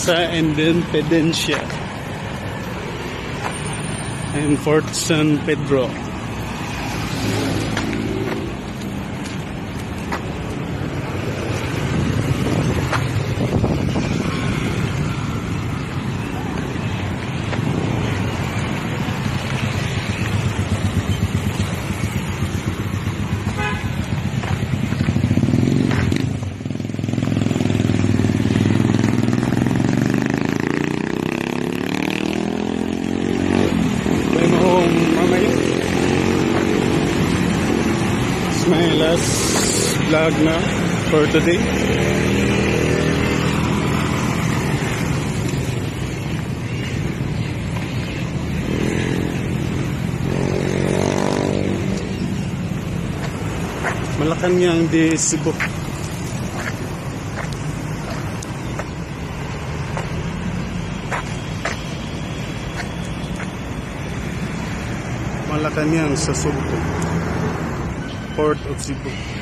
sa Independencia and Fort San Pedro. My last vlog na for today. Malacanang de Cebu. Malacanang sa Sugbu, Port of Cebu.